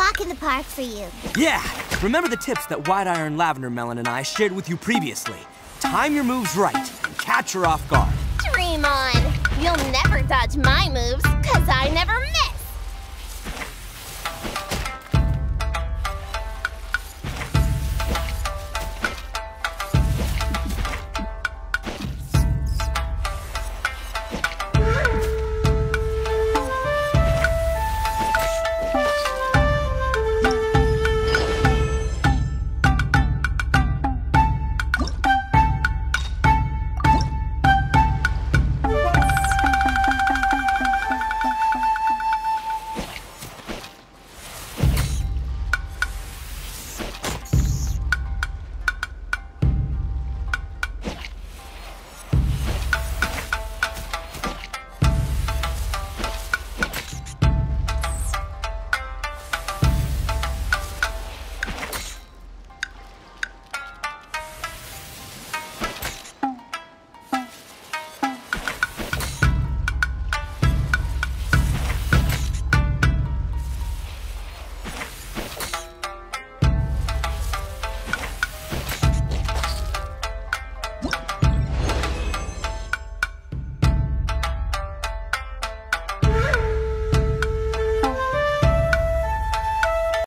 walk in the park for you. Yeah, remember the tips that White Iron, Lavender Melon, and I shared with you previously. Time your moves right and catch her off guard. Dream on. You'll never dodge my moves, 'cause I never